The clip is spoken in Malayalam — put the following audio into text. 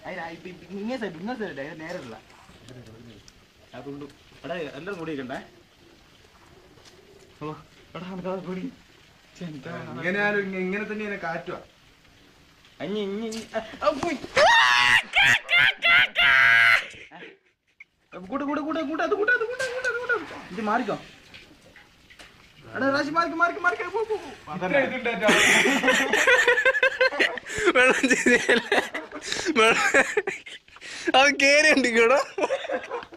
ഇങ്ങനെ നേരല്ല അതുകൊണ്ട് എടാ എല്ലാവരും കൂടിയിരിക്കണ്ടേ. ഓ എടാ കൂടി എങ്ങനെയാലും ഇങ്ങനെ തന്നെയാണ് കാറ്റുവാ. ഇത് മാറിക്കോ. റാശി വെള്ളം അത് കേറി ഉണ്ടിക്കോടോ.